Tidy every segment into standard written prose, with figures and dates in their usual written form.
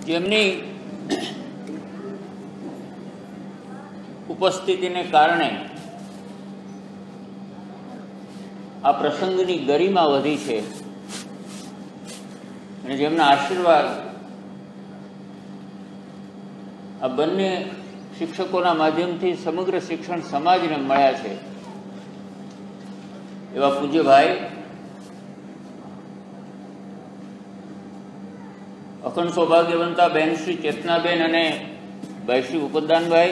જેમની ઉપસ્થિતિને કારણે આ પ્રસંગની ગરિમા વધી છે અને જેમના આશીર્વાદ આ બંને શિક્ષકોના માધ્યમથી સમગ્ર શિક્ષણ સમાજને મળ્યા છે એવા પૂજ્ય ભાઈ અખંડ સૌભાગ્યવંતા બેન શ્રી ચેતનાબેન અને ભાઈ શ્રી ઉપદાનભાઈ,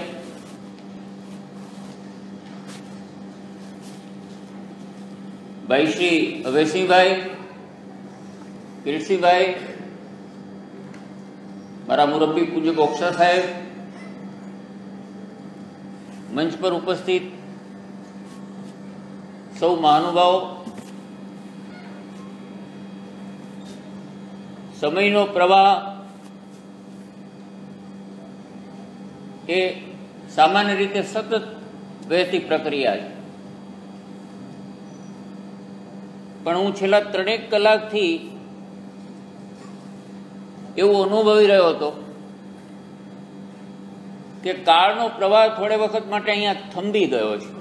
ભાઈ શ્રી અભયસિંહભાઈ, કિરીટસિંહભાઈ, મારા મુરબ્બી પૂજ્ય બોક્સા સાહેબ, મંચ પર ઉપસ્થિત સૌ મહાનુભાવો, સમયનો પ્રવાહ એ સામાન્ય રીતે સતત વહેતી પ્રક્રિયા છે, પણ હું છેલ્લા 3 કલાકથી એવું અનુભવી રહ્યો હતો કે કાળનો પ્રવાહ થોડે વખત માટે અહીંયા થંભી ગયો છે.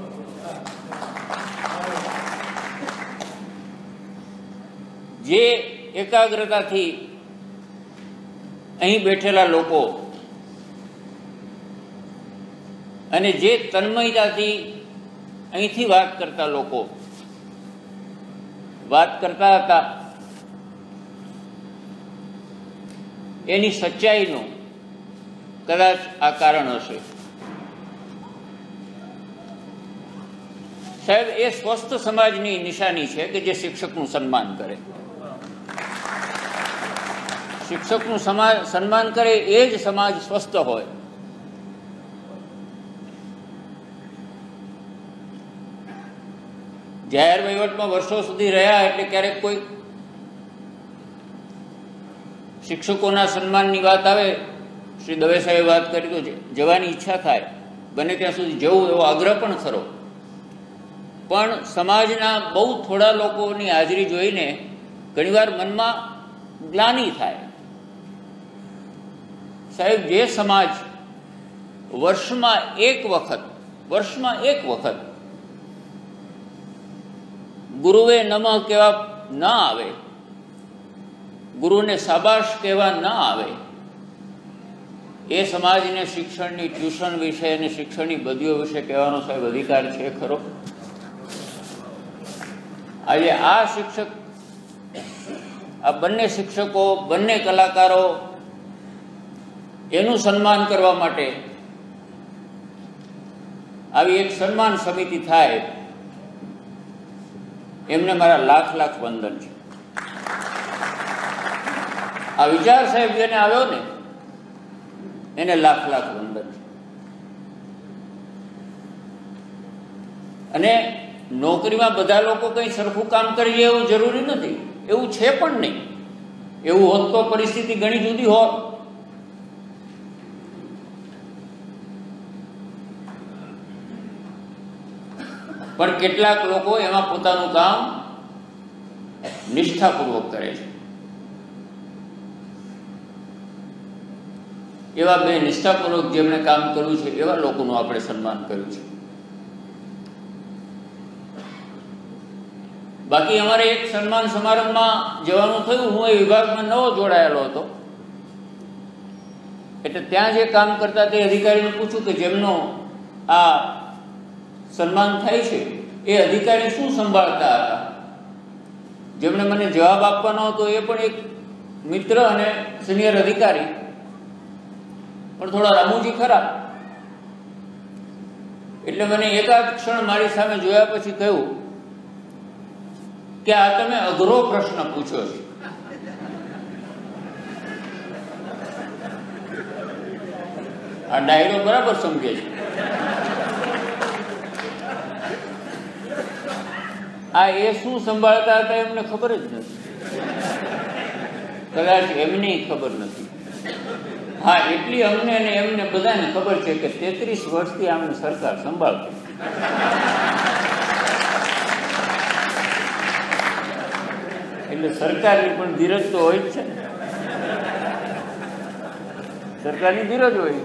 જે એકાગ્રતાથી અહીં બેઠેલા લોકો અને જે તન્મયતાથી અહીંથી વાત કરતા લોકો વાત કરતા હતા એની સચ્ચાઈનું કદાચ આ કારણ હશે. સાહેબ, એ સ્વસ્થ સમાજની નિશાની છે કે જે શિક્ષકનું સન્માન કરે. શિક્ષકનું સન્માન કરે એ જ સમાજ સ્વસ્થ હોય. જાહેર વહીવટમાં વર્ષો સુધી રહ્યા એટલે ક્યારેક કોઈ શિક્ષકોના સન્માનની વાત આવે, શ્રી દવે સાહેબે વાત કરી તો જવાની ઈચ્છા થાય, બને ત્યાં સુધી જવું એવો આગ્રહ પણ ખરો. પણ સમાજના બહુ થોડા લોકોની હાજરી જોઈને ઘણીવાર મનમાં ગ્લાનિ થાય. સાહેબ, જે સમાજ વર્ષમાં એક વખત ગુરુએ નમઃ કહેવા ન આવે, ગુરુને શાબાશ કહેવા ન આવે, એ સમાજને શિક્ષણની ટ્યુશન વિશે અને શિક્ષણની બદીઓ વિશે કહેવાનો સાહેબ અધિકાર છે ખરો? આજે આ શિક્ષક, આ બંને શિક્ષકો, બંને કલાકારો, એનું સન્માન કરવા માટે આવી એક સન્માન સમિતિ થાય, એમને મારા લાખ લાખ વંદન છે. આ વિચાર સાહેબ જેને આવ્યો ને એને લાખ લાખ વંદન છે. અને નોકરીમાં બધા લોકો કંઈ સરખું કામ કરીએ એવું જરૂરી નથી, એવું છે પણ નહીં. એવું હોત તો પરિસ્થિતિ ઘણી જુદી હોત. પણ કેટલાક લોકો એમાં પોતાનું કામ નિષ્ઠાપૂર્વક કરે છે. એવા બે નિષ્ઠાપૂર્વક જેમણે કામ કર્યું છે એવા લોકોનું આપણે સન્માન કર્યું છે. બાકી અમારે એક સન્માન સમારંભમાં જવાનું થયું. હું એ વિભાગમાં નવો જોડાયેલો હતો, એટલે ત્યાં જે કામ કરતા તે અધિકારીને પૂછ્યું કે જેમનો આ સન્માન થાય છે એ અધિકારી શું સંભાળતા હતા. જેમણે મને જવાબ આપવાનો હતો એ પણ એક મિત્ર અને સિનિયર અધિકારી, પણ થોડા રામુજી ખરા. એટલે મને એકાદ ક્ષણ મારી સામે જોયા પછી કહ્યું કે આ તમે અઘરો પ્રશ્ન પૂછ્યો છે. આ ડાયરો બરાબર સમજે છે. આ એ શું સંભાળતા હતા એમને ખબર જ નથી, કદાચ એમને ખબર નથી. હા, એટલી અમને અને એમને બધાને ખબર છે કે 33 વર્ષથી આમને સરકાર સંભાળતી. એટલે સરકારની પણ ધીરજ તો હોય જ છે ને. સરકારની ધીરજ હોય.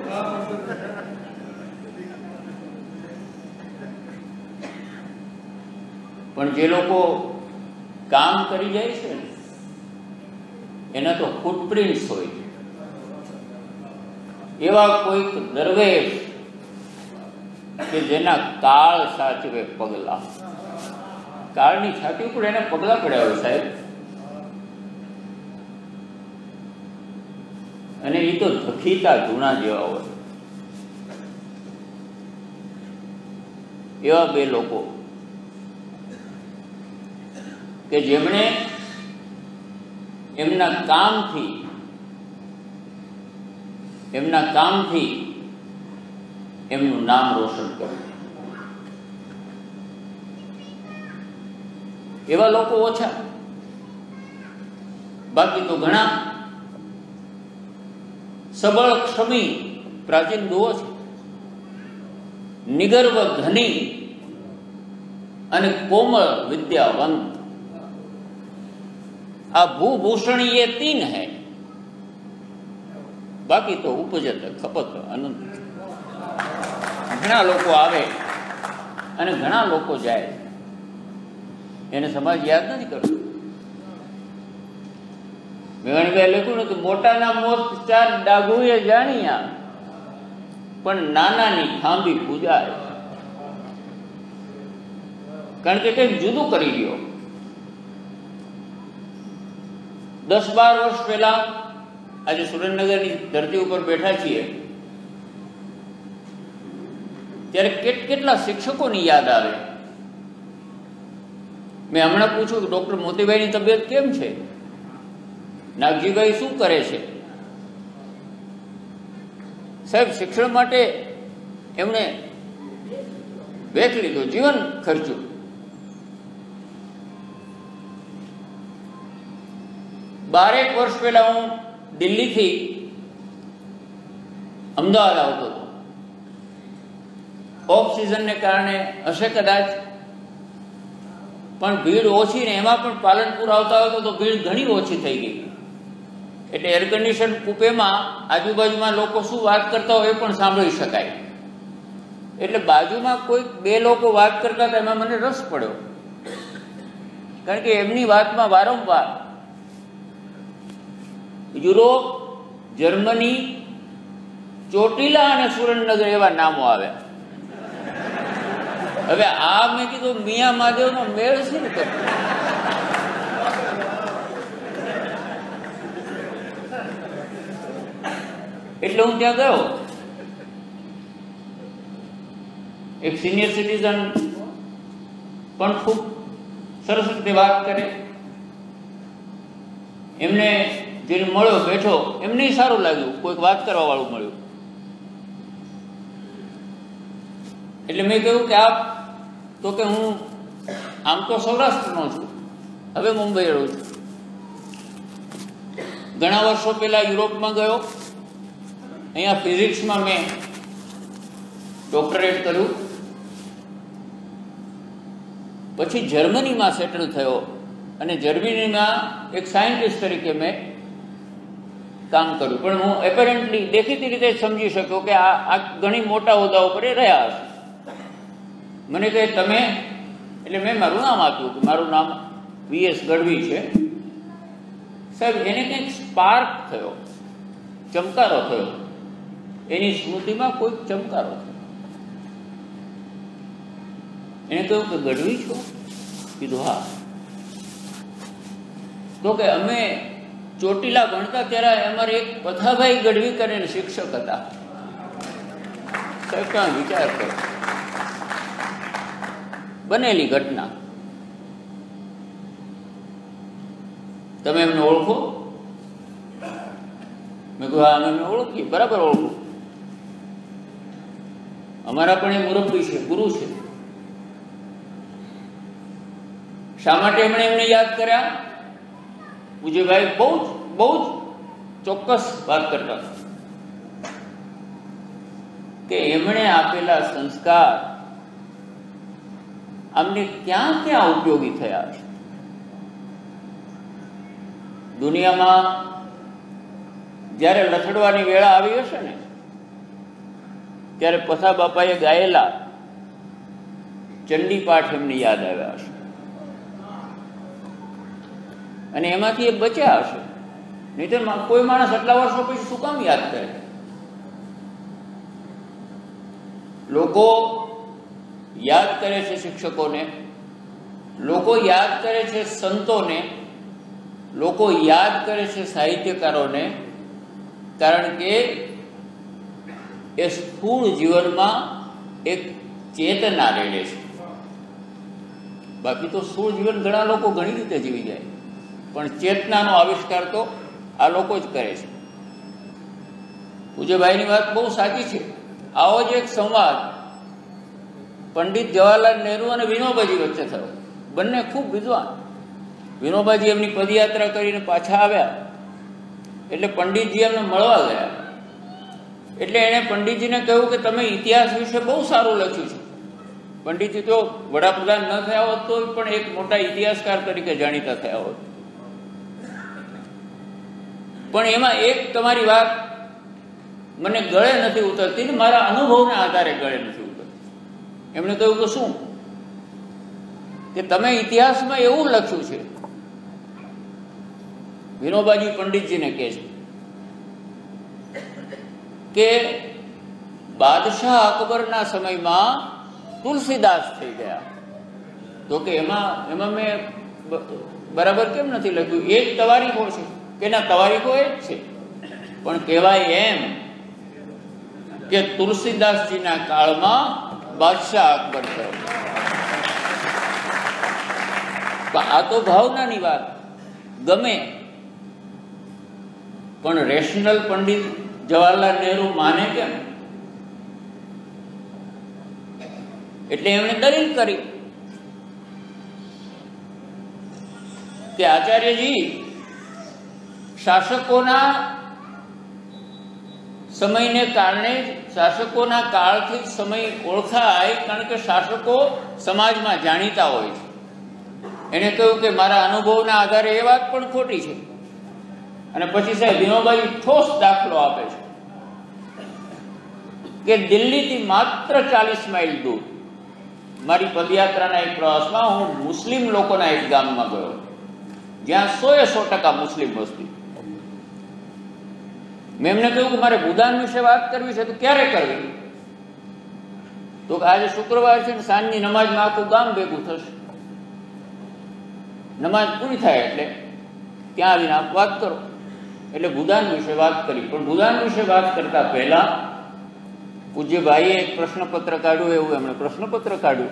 પણ જે લોકો કામ કરી જાય છે ને એના તો ફૂટપ્રિન્ટ્સ હોય. એવા કોઈક દરવેશ કે જેના કાળ સાચવે પગલા, કાળની છાતી ઉપર એને પગલા પડ્યા હોય સાહેબ. અને એ તો ધખીતા ધૂણા જેવા હોય. એવા બે લોકો કે જેમણે એમના કામથી એમનું નામ રોશન કર્યું. એવા લોકો ઓછા, બાકી તો ઘણા સબળ ક્ષમી પ્રાચીન દુઓ છે. નિગર્વ ધની અને કોમળ વિદ્યાવંત, આ ભૂભૂષણ ये 3 है, બાકી તો ઉપજત ખપત અનંત. ઘણા લોકો આવે અને ઘણા લોકો જાય, એને સમાજ યાદ નથી કરતો. મેવાણીભાઈ લખ્યું ને કે મોટાના મોત 4 ડાઘુએ જાણ્યા, પણ નાનાની ખાંભી પૂજાય. કારણ કે કંઈક જુદું કરી રહ્યો. 10-12 વર્ષ પહેલા આજે સુરેન્દ્રનગરની ધરતી ઉપર બેઠા છીએ ત્યારે કેટલા શિક્ષકોની યાદ આવે. મેં હમણાં પૂછ્યું કે ડૉક્ટર મોતીભાઈની તબિયત કેમ છે, નાગજીભાઈ શું કરે છે. સાહેબ શિક્ષણ માટે એમણે વેચ લીધો, જીવન ખર્ચ્યું. બારેક વર્ષ પહેલા હું દિલ્હીથી અમદાવાદ આવતો હતો. ઓફ સિઝનને કારણે હશે કદાચ, પણ ભીડ ઓછી ને એમાં પણ પાલનપુર આવતા હોય તો ભીડ ઘણી ઓછી થઈ ગઈ. એટલે એર કન્ડિશન કૂપેમાં આજુબાજુમાં લોકો શું વાત કરતા હોય એ પણ સાંભળી શકાય. એટલે બાજુમાં કોઈક 2 લોકો વાત કરતા હતા, એમાં મને રસ પડ્યો. કારણ કે એમની વાતમાં વારંવાર યુરોપ, જર્મની, ચોટીલા અને સુરેન્દ્રનગર એવા નામો આવ્યા. હવે આ મેં કીધું મિયા મહાદેવનો મેળ છે ને. એટલે હું ત્યાં ગયો. એક સિનિયર સિટીઝન પણ ખૂબ સરસ રીતે વાત કરે. એમને જેને મળ્યો બેઠો એમને સારું લાગ્યું, કોઈક વાત કરવા વાળું મળ્યું. એટલે મેં કહ્યું કે આપ, તો કે હું આમ તો સૌરાષ્ટ્રનો છું, હવે મુંબઈ રહું છું. ઘણા વર્ષો પહેલા યુરોપમાં ગયો. અહીંયા ફિઝિક્સમાં મેં ડોક્ટરેટ કર્યું. પછી જર્મનીમાં સેટલ થયો અને જર્મનીમાં એક સાયન્ટિસ્ટ તરીકે મેં કામ કર્યું. પણ હું એપેરન્ટલી દેખીતી રીતે સમજી શક્યો કે આ ઘણી મોટા હોદ્દા ઉપર રહ્યા હશે. મને કહે તમે, એટલે મેં મારું નામ આપ્યું કે મારું નામ VS ગઢવી છે. સાહેબ એને કંઈક સ્પાર્ક થયો, ચમકારો થયો, એની સ્મૃતિમાં કોઈક ચમકારો થયો. એને કહ્યું કે ગઢવી છો? કીધું હા. તો કે અમે ચોટીલા ભણતા ત્યારે અમારે એક પથાભાઈ ગઢવી કરીને શિક્ષક હતા. સાહેબ ક્યાં વિચાર કરો, બનેલી ઘટના. તમે એમને ઓળખો? મેં કહ્યું હા અમે એમને ઓળખીએ, બરાબર ઓળખો. અમારા પણ એ મુરબ્બી છે, ગુરુ છે. શા માટે એમણે એમને યાદ કર્યા? પૂજ્યભાઈ બહુ જ ચોક્કસ વાત કરતા કે એમણે આપેલા સંસ્કાર અમને ક્યાં ક્યાં ઉપયોગી થયા છે. દુનિયામાં જ્યારે લથડવાની વેળા આવી હશે ને ત્યારે પથા બાપાએ ગાયેલા ચંડી પાઠ એમને યાદ આવ્યા હશે અને એમાંથી એ બચ્યા હશે. નહીંતર કોઈ માણસ આટલા વર્ષો પછી શું કામ યાદ કરે? લોકો યાદ કરે છે શિક્ષકોને, લોકો યાદ કરે છે સંતોને, લોકો યાદ કરે છે સાહિત્યકારોને, કારણ કે એ સ્થૂળ જીવનમાં એક ચેતના રહેલે છે. બાકી તો સ્થૂળ જીવન ઘણા લોકો ઘણી રીતે જીવી જાય, પણ ચેતનાનો આવિષ્કાર તો આ લોકો જ કરે છે. પૂજ્યભાઈની વાત બહુ સાચી છે. આવો જ એક સંવાદ પંડિત જવાહરલાલ નહેરુ અને વિનોબાજી વચ્ચે થયો. બંને ખૂબ વિદ્વાન. વિનોબાજી એમની પદયાત્રા કરીને પાછા આવ્યા એટલે પંડિતજી એમને મળવા ગયા. એટલે એણે પંડિતજીને કહ્યું કે તમે ઇતિહાસ વિશે બહુ સારું લખ્યું છે. પંડિતજી તો વડાપ્રધાન ન થયા હોત તો પણ એક મોટા ઇતિહાસકાર તરીકે જાણીતા થયા હોત, પણ એમાં એક તમારી વાત મને ગળે નથી ઉતરતી ને મારા અનુભવના આધારે ગળે નથી ઉતરતી. એમણે કહ્યું કે શું? કે તમે ઇતિહાસમાં એવું લખ્યું છે, વિનોબાજી પંડિતજીને કહે છે કે બાદશાહ અકબરના સમયમાં તુલસીદાસ થઈ ગયા. તો કે એમાં મેં બરાબર કેમ નથી લખ્યું? એ જ તવારીખો છે કે ના, તવારીખો એ જ છે, પણ કહેવાય એમ કે તુલસીદાસજીના કાળમાં બાદશાહ અકબર થયો. આ તો ભાવનાની વાત ગમે, પણ રેશનલ પંડિત જવાહરલાલ નહેરુ માને કેમ? એટલે એમણે દલીલ કરી કે આચાર્યજી, શાસકોના સમયને કારણે, શાસકોના કાળથી જ સમય ઓળખાય, કારણ કે શાસકો સમાજમાં જાણીતા હોય છે. એણે કહ્યું કે મારા અનુભવના આધારે એ વાત પણ ખોટી છે. અને પછી સાહેબ વિનોબાજી ઠોસ દાખલો આપે છે કે દિલ્હીથી માત્ર 40 માઇલ દૂર મારી પદયાત્રાના એક પ્રવાસમાં હું મુસ્લિમ લોકોના એક ગામમાં ગયો, જ્યાં 100% મુસ્લિમ વસ્તી. મેં એમને કહ્યું કે મારે ભૂદાન વિશે વાત કરવી છે, તો ક્યારે કરવી? તો આજે શુક્રવાર છે ને, સાંજની નમાજમાં આખું ગામ ભેગું થશે, નમાજ પૂરી થાય એટલે ત્યાં આવીને આપ વાત કરો. એટલે ભૂદાન વિશે વાત કરી. પણ ભૂદાન વિશે વાત કરતા પહેલા પૂજ્યભાઈએ એક પ્રશ્નપત્ર કાઢ્યું, એવું એમણે પ્રશ્નપત્ર કાઢ્યું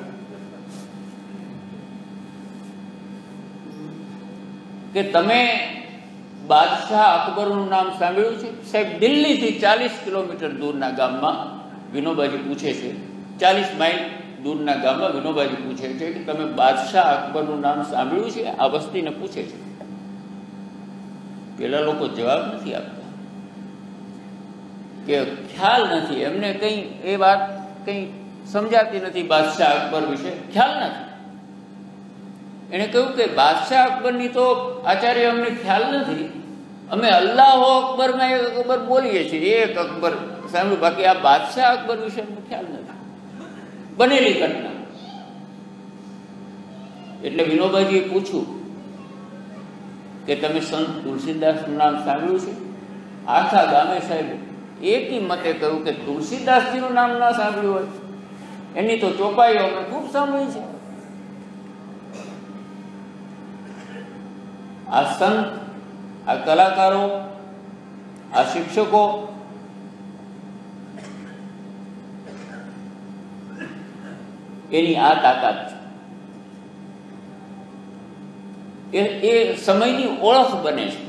કે તમે બાદશાહ અકબરનું નામ સાંભળ્યું છે? સાહેબ, દિલ્હીથી 40 કિલોમીટર દૂરના ગામમાં વિનોબાજી પૂછે છે, 40 માઇલ દૂરના ગામમાં વિનોબાજી પૂછે છે કે તમે બાદશાહ અકબરનું નામ સાંભળ્યું છે? આ વસ્તીને પૂછે છે. પેલા લોકો જવાબ નથી આપતા કે ખ્યાલ નથી એમને, કંઈ એ વાત કંઈ સમજાતી નથી. બાદશાહ અકબર વિશે ખ્યાલ નથી. એણે કહ્યું કે બાદશાહ અકબરની તો આચાર્ય અમને ખ્યાલ નથી, અમે અલ્લાહો અકબરમાં એક અકબર બોલીએ છીએ, એક અકબર સાંભળ્યું, બાકી આ બાદશાહ અકબર વિશે અમને ખ્યાલ નથી. બનેલી ઘટના. એટલે વિનોબાજીએ પૂછ્યું કે તમે સંત તુલસીદાસનું નામ સાંભળ્યું છે? આખા ગામે સાહેબ એકી મતે કહ્યું કે તુલસીદાસજીનું નામ ના સાંભળ્યું હોય? એની તો ચોપાઈઓ અમે ખૂબ સાંભળી છે. આ સંત, આ કલાકારો, આ શિક્ષકો એની આ તાકાત છે. એ સમયની ઓળખ બને છે.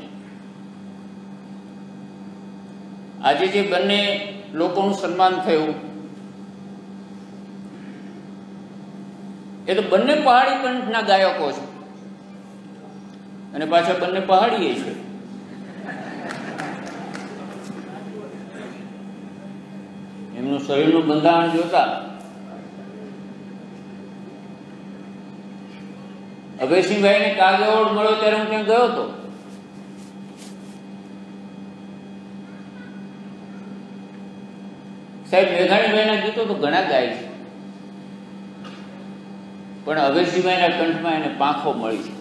આજે જે બંને લોકોનું સન્માન થયું એ તો બંને પહાડી કંઠના ગાયકો છે, અને પાછા બંને પહાડીએ છે. એમનું શરીરનું બંધારણ જોતા અભયસિંહભાઈને કાગ એવોર્ડ મળ્યો ત્યારે હું ત્યાં ગયો હતો. સાહેબ મેઘાણીભાઈના ગીતો તો ઘણા ગાય છે, પણ અવેશીભાઈના કંઠમાં એને પાંખો મળી છે.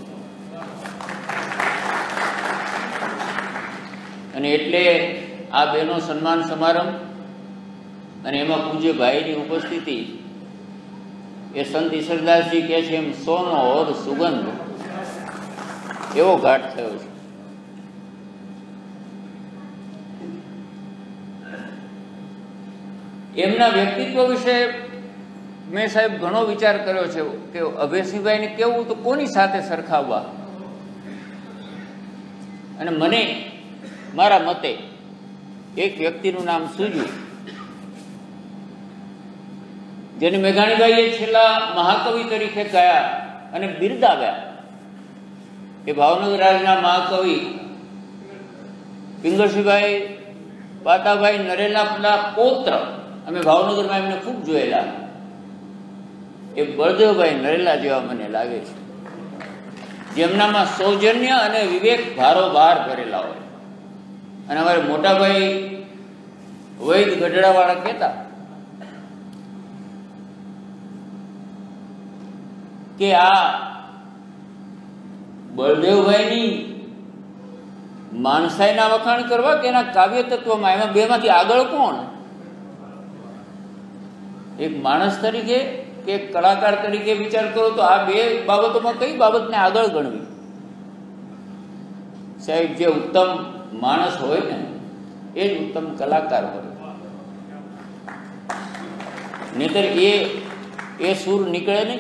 અને એટલે આ બેનો સન્માન સમારંભ અને એમાં પૂજ્ય ભાઈની ઉપસ્થિતિ એ સંત ઈશ્વરદાસજી કહે છે એમ સોનો ઓર સુગંધ એવો ઘાટ થયો છે. એમના વ્યક્તિત્વ વિશે મેં સાહેબ ઘણો વિચાર કર્યો છે કે અભયસિંહભાઈને કેવું તો કોની સાથે સરખાવવા. અને મને મારા મતે એક વ્યક્તિનું નામ સૂજ્યું, જેને મેઘાણીભાઈએ છેલ્લા મહાકવિ તરીકે ગયા અને બિરદાવ્યા. એ ભાવનગર રાજના મહાકવિ પિંગળસિંહભાઈ પાતાભાઈ નરેલાના પૌત્ર, અમે ભાવનગરમાં એમને ખૂબ જોયેલા. એ બળદેવભાઈ નરેલા જેવા મને લાગે છે, જેમનામાં સૌજન્ય અને વિવેક ભારોભાર ભરેલા હોય. અને અમારે મોટાભાઈ વૈદ ગઢડાવાળા કહેતા કે આ બળદેવભાઈની માણસાઈના વખાણ કરવા કે એના કાવ્ય તત્વમાં, એમાં બેમાંથી આગળ કોણ? એક માણસ તરીકે કે એક કલાકાર તરીકે વિચાર કરો તો આ બે બાબતોમાં કઈ બાબતને આગળ ગણવી? સાહેબ, જે ઉત્તમ માણસ હોય ને એ જ ઉત્તમ કલાકાર હોય, નહીતર એ સૂર નીકળે નહીં.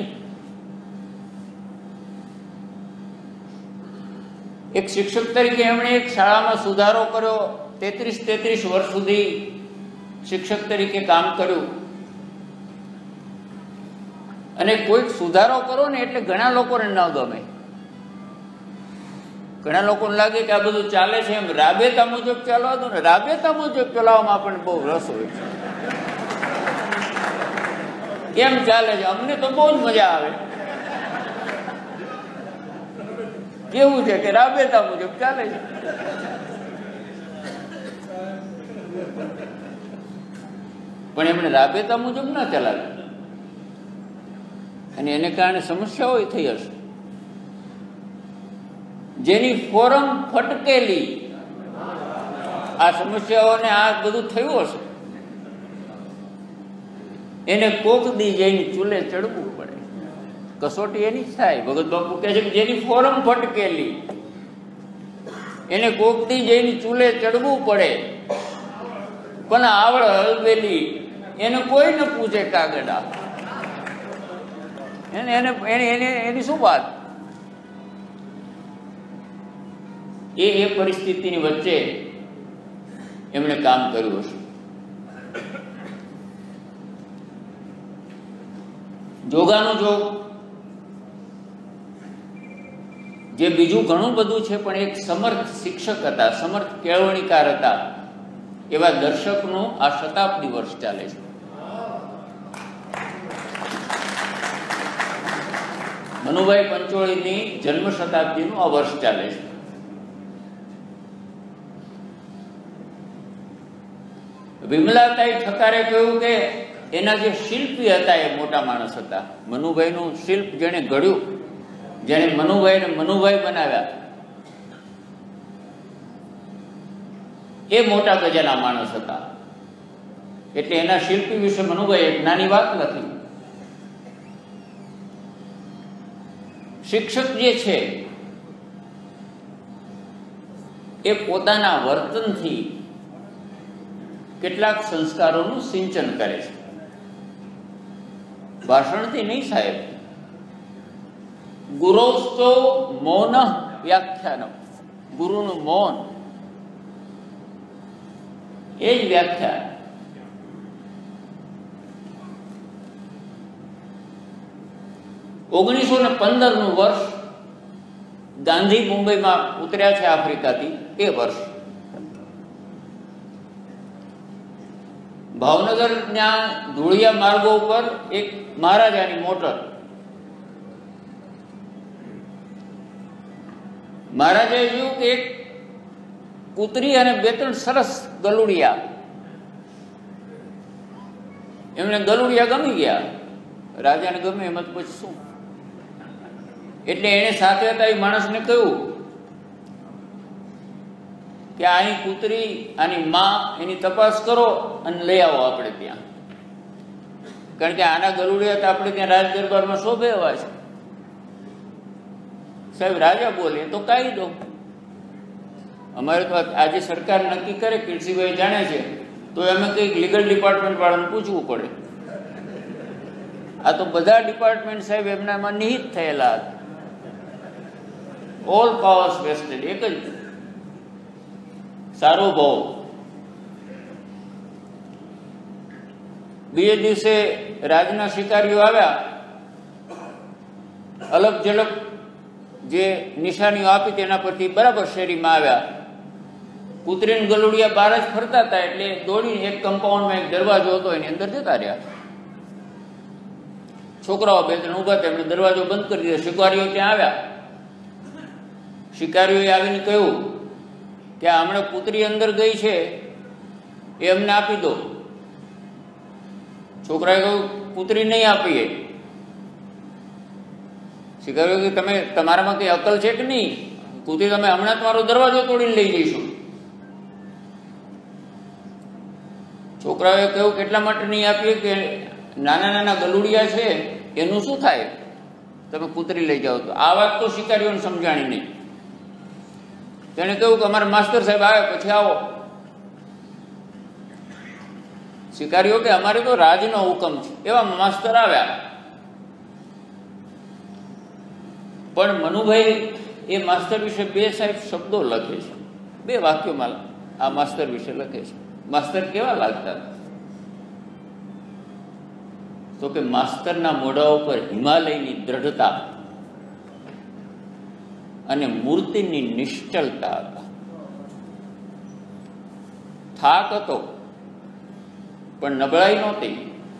એક શિક્ષક તરીકે એમણે એક શાળામાં સુધારો કર્યો. 33 વર્ષ સુધી શિક્ષક તરીકે કામ કર્યું. અને કોઈક સુધારો કરો ને એટલે ઘણા લોકોને ન ગમે. ઘણા લોકોને લાગે કે આ બધું ચાલે છે એમ રાબેતા મુજબ ચાલવા દો ને. રાબેતા મુજબ ચલાવવામાં પણ બહુ રસ હોય છે. કેમ ચાલે છે? અમને તો બહુ જ મજા આવે. કેવું છે કે રાબેતા મુજબ ચાલે છે. પણ એમણે રાબેતા મુજબ ના ચલાવે અને એને કારણે સમસ્યાઓ થઈ હશે. જેની ફોરમ ફટકેલી આ સમસ્યાઓને આ બધું થયું હશે, એને કોક દી જઈને ચૂલે ચડવું પડે. કસોટી એની જ થાય. ભગત બાપુ કહે છે કે જેની ફોરમ ફટકેલી એને કોક દી જઈને ચૂલે ચડવું પડે, પણ આવડ હલવેલી એને કોઈ ન પૂછે કાગડા. એની શું વાત? એ પરિસ્થિતિની વચ્ચે એમણે કામ કર્યું હશે. જોગાનું જોગ જે બીજું ઘણું બધું છે, પણ એક સમર્થ શિક્ષક હતા, સમર્થ કેળવણીકાર હતા. એવા દર્શકનું આ શતાબ્દી વર્ષ ચાલે છે. મનુભાઈ પંચોળીની જન્મ શતાબ્દીનું આ વર્ષ ચાલે છે. વિમલાતાઈ ઠકારે કહ્યું કે એના જે શિલ્પી હતા એ મોટા માણસ હતા. મનુભાઈનું શિલ્પ જેણે ઘડ્યું, જેણે મનુભાઈને મનુભાઈ બનાવ્યા, એ મોટા ગજાના માણસ હતા. એટલે એના શિલ્પી વિશે મનુભાઈ એક નાની વાત લખી. શિક્ષક જે છે એ પોતાના વર્તનથી કેટલાક સંસ્કારોનું સિંચન કરે છે. ભાષણથી નહીં સાહેબ. ગુરોસ્તો મૌન વ્યાખ્યાન, ગુરુનું મૌન એ જ વ્યાખ્યાન. નું વર્ષ ગાંધી મુંબઈમાં ઉતર્યા છે આફ્રિકાથી, એ વર્ષ ભાવનગરના ધૂળિયા માર્ગો ઉપર એક મહારાજાની મોટર, મહારાજાએ જોયું કે એક કૂતરી અને 2-3 સરસ ગલુડિયા એમને ગલુડિયા ગમી ગયા, રાજાને ગમે એમાં તો પછી શું. એટલે એને સાથે હતા એ માણસને કહ્યું કે આની પુત્રી, આની માં, એની તપાસ કરો અને લઈ આવો આપણે ત્યાં, કારણ કે આના ગલુડિયા તો આપણે ત્યાં રાજ દરબારમાં શોભે એવા છે. સાહેબ રાજા બોલે તો કાઢી દો. અમારે તો આજે સરકાર નક્કી કરે, કીર્તિભાઈ જાણે છે, તો અમે કંઈક લીગલ ડિપાર્ટમેન્ટ વાળાને પૂછવું પડે. આ તો બધા ડિપાર્ટમેન્ટ સાહેબ એમનામાં નિહિત થયેલા હતા. All powers vested. એક જ સારો ભાવ. બીજે દિવસે રાજના શિકારીઓ આવ્યા, અલગ ઝલક જે નિશાનીઓ આપી તેના પરથી બરાબર શેરીમાં આવ્યા. પુત્રીને ગલુડિયા બહાર જ ફરતા હતા એટલે દોડીને એક કમ્પાઉન્ડમાં એક દરવાજો હતો એની અંદર જતા રહ્યા. છોકરાઓ બે ત્રણ ઉભા હતા, એમણે દરવાજો બંધ કરી દીધો. શિકારીઓ ત્યાં આવ્યા. શિકારીઓએ આવીને કહ્યું કે હમણાં પુત્રી અંદર ગઈ છે, એ અમને આપી દો. છોકરાએ કહ્યું પુત્રી નહીં આપીએ. શિકારીઓ કે તમે, તમારામાં કઈ અકલ છે કે નહીં? પુત્રી તમે હમણાં તમારો દરવાજો તોડીને લઈ જઈશું. છોકરાઓએ કહ્યું કેટલા માટે નહીં આપીએ કે નાના નાના ગલુડિયા છે એનું શું થાય, તમે પુત્રી લઈ જાઓ તો. આ વાત તો શિકારીઓને સમજાણી નહીં. તેને કહ્યું કે અમારા માસ્તર સાહેબ આવે પછી આવો. શિકારીઓ કે અમારે તો રાજનો હુકમ છે. એવા માસ્તર આવ્યા. પણ મનુભાઈ એ માસ્તર વિશે બે સાહેબ શબ્દો લખે છે, બે વાક્યોમાં આ માસ્તર વિશે લખે છે. માસ્તર કેવા લાગતા? તો કે માસ્તરના મોઢા ઉપર હિમાલયની દ્રઢતા અને મૂર્તિની નિશ્ચલતા હતા. થાક હતો પણ નબળાઈ નહોતી.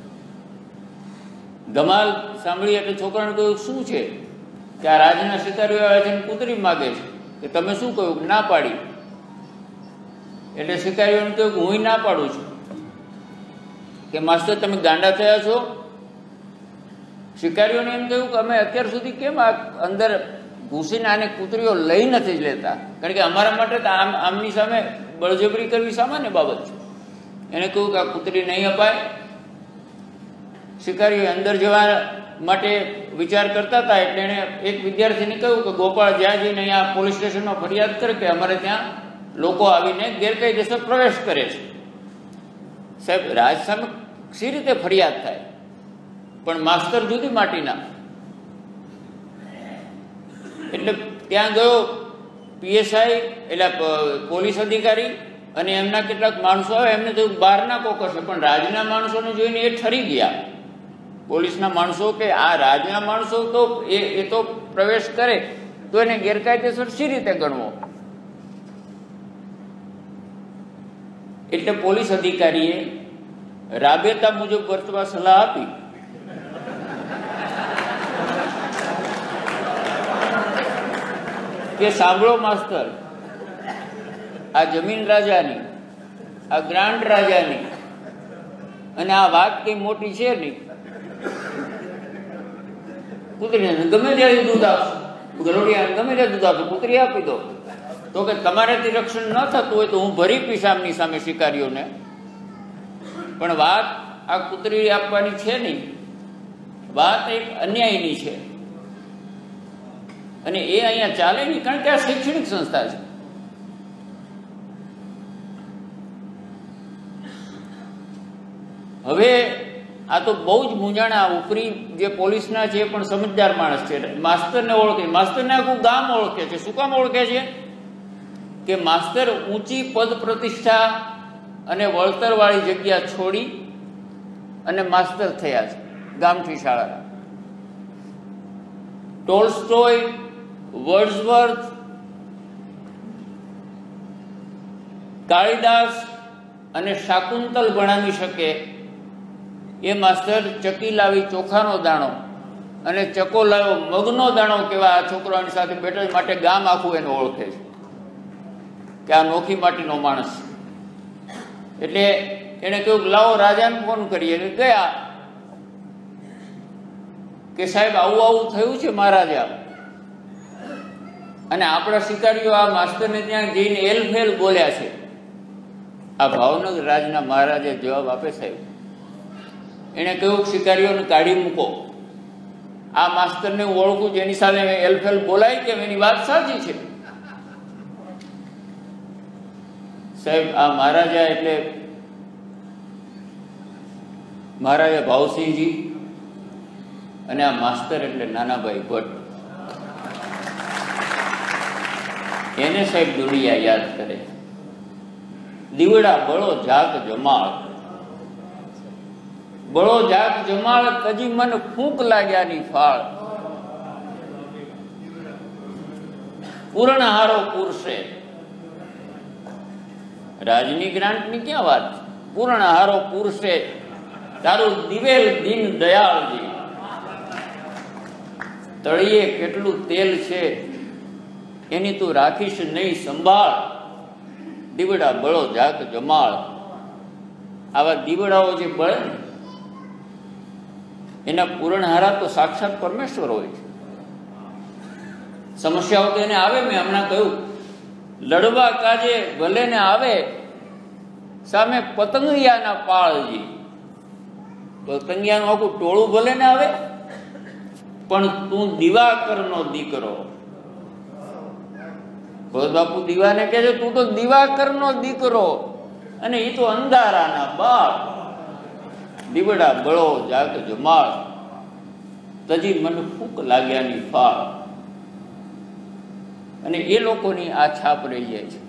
ધમાલ સાંભળી એટલે છોકરાને કહ્યું શું છે? કે આ રાજના શિકારીઓ આવે છે પુત્રી માગે છે. કે તમે શું કહ્યું? ના પાડી. એટલે શિકારીઓને કહ્યું કે હું ના પાડું છું. કે માસ્ટર તમે ગાંડા થયા છો? શિકારીઓને એમ કહ્યું કે અમે અત્યાર સુધી કેમ આ અંદર ઘૂસીને આને પુત્રીઓ લઈ નથી લેતા, કારણ કે અમારા માટે તો આમની સામે બળજબરી કરવી સામાન્ય બાબત છે. એને કહ્યું કે આ પુત્રી નહીં અપાય. શિકારીઓ અંદર જવા માટે વિચાર કરતા હતા એટલે એને એક વિદ્યાર્થીને કહ્યું કે ગોપાળ જ્યાં જઈને અહીંયા પોલીસ સ્ટેશનમાં ફરિયાદ કરે કે અમારે ત્યાં લોકો આવીને ગેરકાયદેસર પ્રવેશ કરે છે. સાહેબ રાજ સામે સી રીતે ફરિયાદ થાય? પણ માસ્તર જુદી માટીના. એટલે ત્યાં ગયો પીએસઆઈ એટલે પોલીસ અધિકારી અને એમના કેટલાક માણસો આવે. એમને થયું બહારના કોક હશે, પણ રાજના માણસોને જોઈને એ ઠરી ગયા. પોલીસના માણસો કે આ રાજના માણસો તો એ તો પ્રવેશ કરે તો એને ગેરકાયદેસર સી રીતે ગણવો? એટલે પોલીસ અધિકારીએ રાબેતા મુજબ વર્તવા સલાહ આપી. કે સાંભળો માસ્તર, આ જમીન રાજાની, આ ગ્રાન્ડ રાજાની, અને આ વાત કઈ મોટી છે નહીં. પુત્રીને ગમે ત્યારે દૂધ આપશો, ગલોડિયાને ગમે ત્યારે દૂધ આપશો, પુત્રી આપી દો. તો કે તમારાથી રક્ષણ ન થતું હોય તો હું ભરી પીશ આમની સામે શિકારીઓને, પણ વાત આ પુત્રી આપવાની છે નહીં. વાત એક અન્યાયની છે અને એ અહીંયા ચાલે નહીં, કારણ કે આ શૈક્ષણિક સંસ્થા છે. હવે આ તો બહુ જ મૂંઝાણા. ઉપરી જે પોલીસના છે પણ સમજદાર માણસ છે, માસ્તરને ઓળખે. માસ્તરને આખું ગામ ઓળખે છે. શું કામ ઓળખે છે? કે માસ્તર ઊંચી પદ પ્રતિષ્ઠા અને વળતરવાળી જગ્યા છોડી અને માસ્તર થયા છે ગામઠી શાળાના. ટોલ્સ્ટોય, વર્ડ્સવર્થ, કાળિદાસ અને શાકુંતલ ભણાવી શકે એ માસ્તર ચકી લાવી ચોખાનો દાણો અને ચકો લાવ્યો મગનો દાણો કેવા આ છોકરાઓની સાથે બેઠા માટે ગામ આખું એને ઓળખે છે કે આ નોખી માટીનો માણસ. એટલે એને કહ્યું લાવો રાજાને ફોન કરીએ. ગયા કે સાહેબ આવું આવું થયું છે મહારાજા, અને આપણા શિકારીઓ આ માસ્ટરને ત્યાં જઈને એલફેલ બોલ્યા છે. આ ભાવનગર રાજના મહારાજે જવાબ આપે સાહેબ. એને કહ્યું શિકારીઓને કાઢી મૂકો, આ માસ્ટરને હું ઓળખું છું, એની સાથે એલફેલ બોલાય કેમ, એની વાત સાચી છે. સાહેબ આ મહારાજા એટલે મહારાજા ભાવસિંહજી, અને આ માસ્ટર એટલે નાનાભાઈ ભટ્ટ. એને સાહેબ દુનિયા યાદ કરે. દીવડા બળો જાગ જમાળ, બળો જાગ જમાળ, કજી મન ફૂંક લાગ્યાની ફાળ. પૂર્ણ હારો પૂરશે, રાજની ગ્રાન્ટની ક્યાં વાત છે? પૂર્ણ હારો પૂરશે તારું દિવેલ દીન દયાળજી. તળિયે કેટલું તેલ છે એની તું રાખીશ નહીં સંભાળ. દીવડા બળો જાગ જમાળ. આવા દીવડાઓ જે બળે ને એના પૂરણહારા તો સાક્ષાત પરમેશ્વર હોય છે. સમસ્યાઓ તો એને આવે, મેં હમણાં કહ્યું લડવા કાજે ભલે ને આવે, સામે પતંગિયાના પાળજી. પતંગિયાનું આખું ટોળું ભલે ને આવે, પણ તું દિવાકરનો દીકરો. ભગત બાપુ દીવાને કહે છે તું તો દિવાકરનો દીકરો, અને એ તો અંધારાના બાપ. દીવડા બળો જાગ જમાળ, તજી મન ફૂંક લાગ્યાની ફાળ. અને એ લોકોની આ છાપ રહી જાય છે,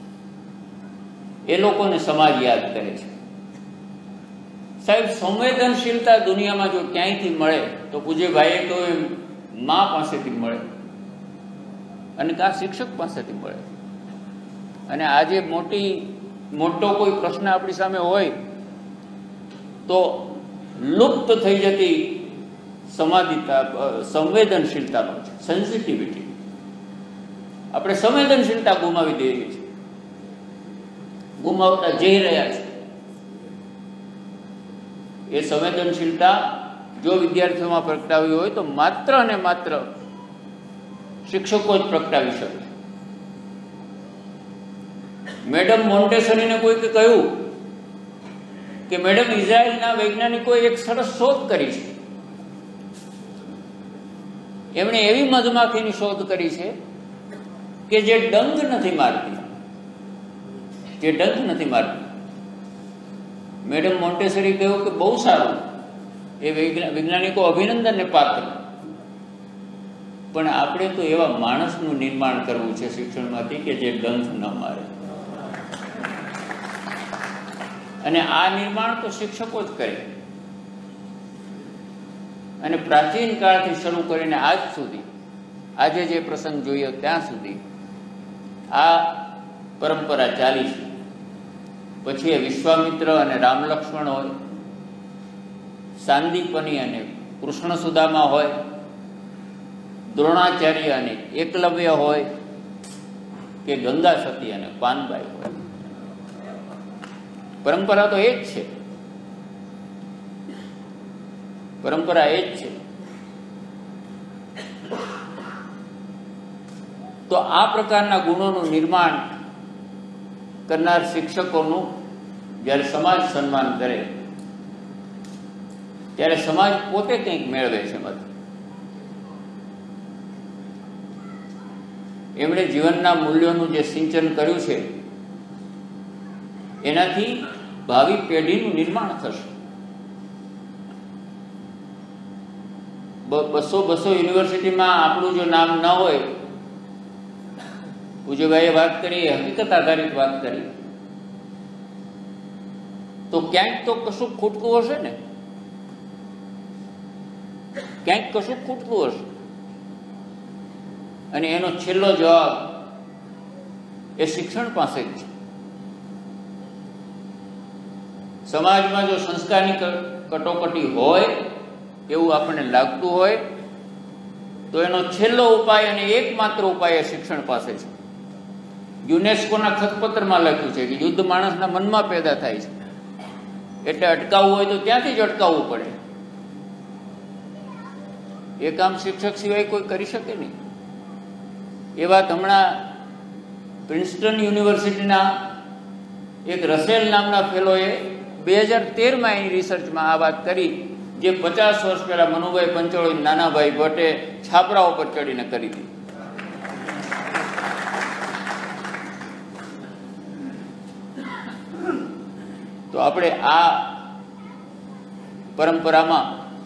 એ લોકોને સમાજ યાદ કરે છે. સાહેબ સંવેદનશીલતા દુનિયામાં જો ક્યાંયથી મળે તો પૂજ્યભાઈએ તો એમ મા પાસેથી મળે, અને કાં શિક્ષક પાસેથી મળે. અને આજે મોટો કોઈ પ્રશ્ન આપણી સામે હોય તો લુપ્ત થઈ જતી સંવેદનશીલતાનો છે, સેન્સિટિવિટી. આપણે સંવેદનશીલતા ગુમાવી દઈએ છીએ, ગુમાવતા જઈ રહ્યા છે. એ સંવેદનશીલતા જો વિદ્યાર્થીઓમાં પ્રગટાવી હોય તો માત્ર અને માત્ર શિક્ષકો જ પ્રગટાવી શકે. મેડમ મોન્ટેસરીને કોઈકે કહ્યું કે મેડમ ઇઝરાયલના વૈજ્ઞાનિકોએ એક સરસ શોધ કરી છે. એમણે એવી મધમાખીની શોધ કરી છે કે જે ડંખ નથી મારતી, જે ડંખ નથી મારતી. મેડમ મોન્ટેસરી કહ્યું કે બહુ સારું, એ વૈજ્ઞાનિકો અભિનંદનને પાત્ર. પણ આપણે તો એવા માણસનું નિર્માણ કરવું છે શિક્ષણમાંથી કે જે ડંખ ન મારે. અને આ નિર્માણ તો શિક્ષકો જ કરે. અને પ્રાચીન કાળથી શરૂ કરીને આજ સુધી, આજે જે પ્રસંગ જોયો ત્યાં સુધી આ પરંપરા ચાલી છે. પછી એ વિશ્વામિત્ર અને રામ લક્ષ્મણ હોય, સાંદીપની અને કૃષ્ણ સુદામા હોય, દ્રોણાચાર્ય અને એકલવ્ય હોય, કે ગંગા સતી અને પાનબાઈ હોય. પરંપરા તો એ જ છે, પરંપરા એ જ છે. તો આ પ્રકારના ગુણોનું નિર્માણ કરનાર શિક્ષકોનું જ્યારે સમાજ સન્માન કરે ત્યારે સમાજ પોતે કંઈક મેળવે છે. એમણે જીવનના મૂલ્યોનું જે સિંચન કર્યું છે એનાથી ભાવિ પેઢીનું નિર્માણ થશે. 200 યુનિવર્સિટીમાં આપણું જો નામ ન હોય, પૂજ્યભાઈએ વાત કરી, હકીકત આધારિત વાત કરી, તો ક્યાંક તો કશું ખૂટતું હશે ને, ક્યાંક કશું ખૂટતું હશે. અને એનો છેલ્લો જવાબ એ શિક્ષણ પાસે જ છે. સમાજમાં જો સંસ્કારની કટોકટી હોય એવું આપણને લાગતું હોય તો એનો છેલ્લો ઉપાય અને એકમાત્ર ઉપાય એ શિક્ષણ પાસે છે. યુનેસ્કોના ખતપત્રમાં લખ્યું છે કે યુદ્ધ માણસના મનમાં પેદા થાય છે, એટલે અટકાવવું હોય તો ત્યાંથી જ અટકાવવું પડે. એ કામ શિક્ષક સિવાય કોઈ કરી શકે નહીં. એ વાત હમણાં પ્રિન્સ્ટન યુનિવર્સિટીના એક રસેલ નામના ફેલોએ 2013માં એની રિસર્ચમાં આ વાત કરી, જે 50 વર્ષ પહેલા મનુભાઈ પંચોળી નાનાભાઈ ભટ્ટે છાપરા ઉપર ચડીને કરી હતી. તો આપણે આ પરંપરામાં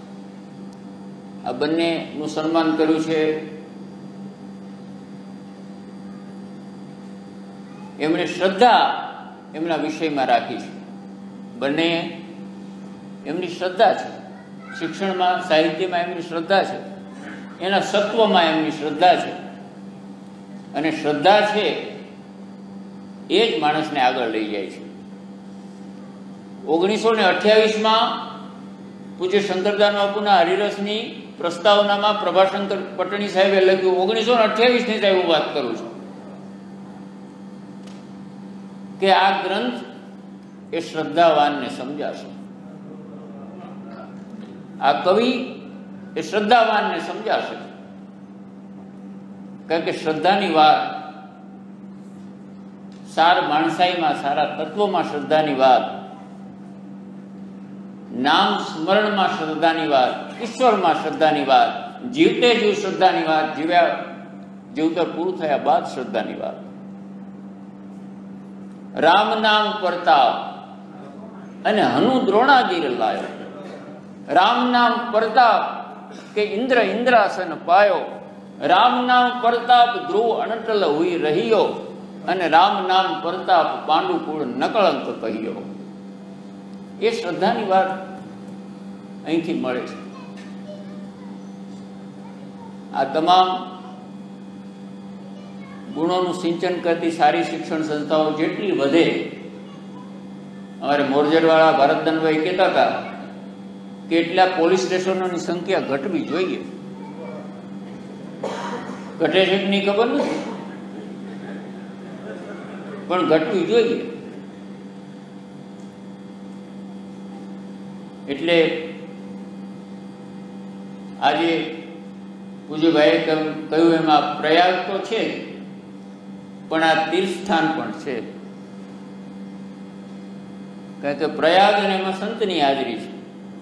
આ બંનેનું સન્માન કર્યું છે. એમણે શ્રદ્ધા એમના વિષયમાં રાખી છે. બંને એમની શ્રદ્ધા છે. શિક્ષણમાં, સાહિત્યમાં એમની શ્રદ્ધા છે, એના સત્વમાં એમની શ્રદ્ધા છે. અને શ્રદ્ધા છે એ જ માણસને આગળ લઈ જાય છે. 1928માં પૂજ્ય શંકરદાન બાપુના હરિરસની પ્રસ્તાવનામાં પ્રભાશંકર પટણી સાહેબે લખ્યું, 1928ની સાહેબ હું વાત કરું છું, કે આ ગ્રંથ એ શ્રદ્ધાવાનને સમજાશે. આ કવિ એ શ્રદ્ધાવાનને સમજાશે. કારણ કે શ્રદ્ધાની વાત, સાર માણસાઈમાં, સારા તત્વમાં શ્રદ્ધાની વાત, નામ સ્મરણમાં શ્રદ્ધાની વાત, ઈશ્વરમાં શ્રદ્ધાની વાત, જીવતે જીવ શ્રદ્ધાની વાત, જીવતર પૂરું થયા બાદ શ્રદ્ધાની વાત. રામ નામ પરતાપ અને હનુ દ્રોણાગીર લાયો. રામ નામ પરતાપ કે ઇન્દ્ર ઇન્દ્રાસન પાયો. રામ નામ પરતાપ ધ્રુવ અનટલ હુઈ રહ્યો. અને રામ નામ પરતાપ પાંડુકુળ નકળંક કહ્યો. એ શ્રદ્ધાની વાત અહીંથી મળે છે. આ તમામ ગુણોનું સિંચન કરતી સારી શિક્ષણ સંસ્થાઓ જેટલી વધે, અમારે મોરજરવાળા ભારતદાનભાઈ કહેતા હતા કે એટલા પોલીસ સ્ટેશનોની સંખ્યા ઘટવી જોઈએ. ઘટે છે કે નહીં ખબર નથી, પણ ઘટવી જોઈએ. એટલે આજે પૂજ્યભાઈએ કહ્યું એમાં પ્રયાગ તો છે, પણ આ તીર્થસ્થાન પણ છે. કારણ કે પ્રયાગ અને એમાં સંતની હાજરી છે.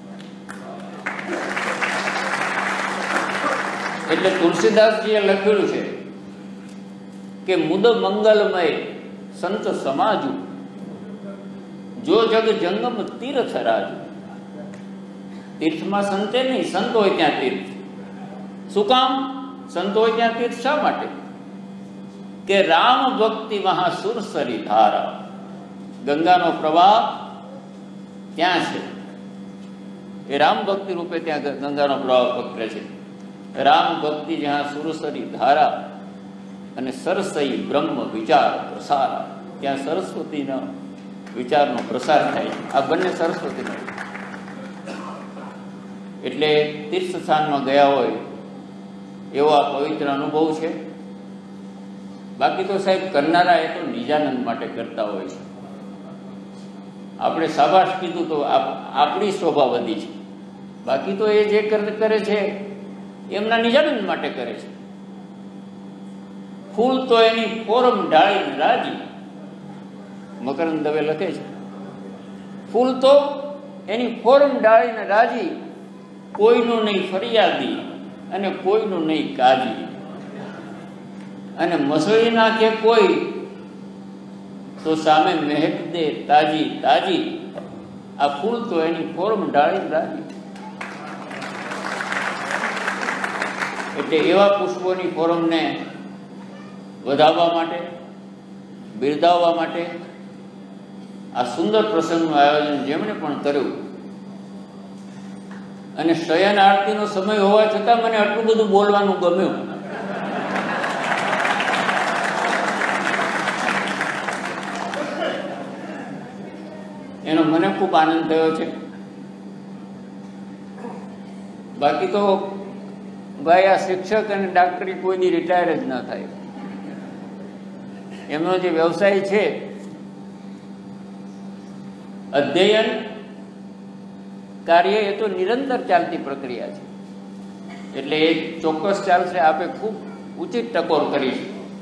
એટલે તુલસીદાસજીએ લખેલું છે કે મુદ મંગલમય સંત સમાજુ, જો જગ જંગમ તીર્થ રાજુ. તીર્થમાં સંતે નહીં, સંત હોય ત્યાં તીર્થ. શું કામ સંત હોય ત્યાં તીર્થ શા માટે? કે રામ ભક્તિ મહા સુરસરી ધારા. ગંગાનો પ્રવાહ ત્યાં છે. એ રામ ભક્તિ રૂપે ત્યાં ગંગાનો પ્રવાહ પ્રગટે છે. રામ ભક્તિ જ્યાં સુરસરી ધારા અને સરસઈ બ્રહ્મ વિચાર પ્રસારા, ત્યાં સરસ્વતીનો વિચારનો પ્રસાર થાય છે. આ બંને સરસ્વતીનો. એટલે તીર્થ સ્થાનમાં ગયા હોય એવો આ પવિત્ર અનુભવ છે. બાકી તો સાહેબ કરનારા એ તો નિજાનંદ માટે કરતા હોય છે. આપણે શાબાશ કીધું તો આપણી શોભા વધી છે. બાકી તો એ જે કરે છે એમના નિજાનંદ માટે કરે છે. ફૂલ તો એની ફોરમ ઢાળીને રાજી. મકરંદ દવે લખે છે, ફૂલ તો એની ફોરમ ઢાળીને રાજી, કોઈનું નહીં ફરિયાદી અને કોઈનું નહીં કાજી. અને મસળી નાખે કોઈ તો સામે મહેક દે તાજી તાજી. આ ફૂલ તો એની ફોરમ ઢાળીને રાજી. એટલે એવા પુષ્પોની ફોરમને વધાવવા માટે, બિરદાવવા માટે આ સુંદર પ્રસંગનું આયોજન જેમણે પણ કર્યું. અને શયન આરતીનો સમય હોવા છતાં મને આટલું બધું બોલવાનું ગમ્યું. એનો મને ખૂબ આનંદ થયો છે. બાકી તો ભાઈ આ શિક્ષક અને ડાક્ટરી કોઈની રિટાયર જ ન થાય. એમનો જે વ્યવસાય છે અધ્યયન કાર્ય એ તો નિરંતર ચાલતી પ્રક્રિયા છે, એટલે એ ચોક્કસ ચાલશે. આપે ખૂબ ઉચિત ટકોર કરી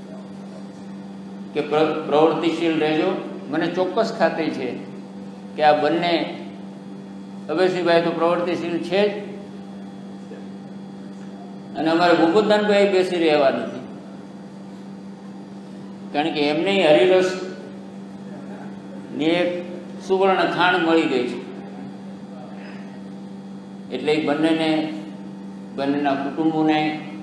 કે પ્રવૃત્તિશીલ રહેજો. મને ચોક્કસ ખાતરી છે કે આ બંને અભયસિંહભાઈ તો પ્રવૃત્તિશીલ છે જ, અને અમારે ભૂપતદાનભાઈ બેસી રહેવા નથી, કારણ કે એમને હરિરસ ની એક સુવર્ણ ખાણ મળી ગઈ છે. એટલે એ બંનેના કુટુંબોને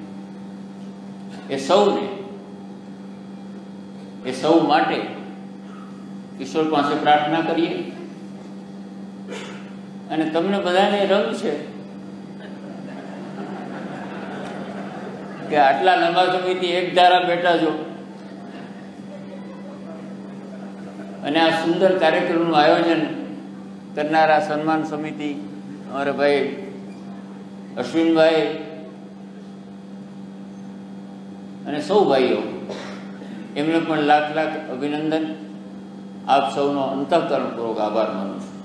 એ સૌ માટે ઈશ્વર પાસે પ્રાર્થના કરીએ. અને તમને બધાને રંગ છે કે આટલા લાંબા સમયથી એક ધારા બેઠા છો અને આ સુંદર કાર્યક્રમનું આયોજન કરનારા સન્માન સમિતિ અમારા ભાઈ અશ્વિનભાઈ અને સૌ ભાઈઓ, એમને પણ લાખ લાખ અભિનંદન. આપ સૌનો અંતઃકરણપૂર્વક આભાર માનું છું.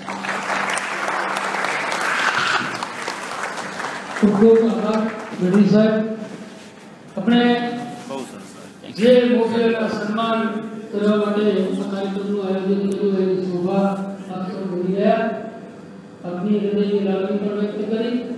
ખૂબ ખૂબ આભાર ગઢવી સાહેબ. આપણે જે મોકલેલા સન્માન કરવા માટે કાર્યક્રમનું આયોજન કર્યું એની શોભા આપ સૌ કરી રહ્યા. આપની હૃદયની લાગણી પણ વ્યક્ત કરી.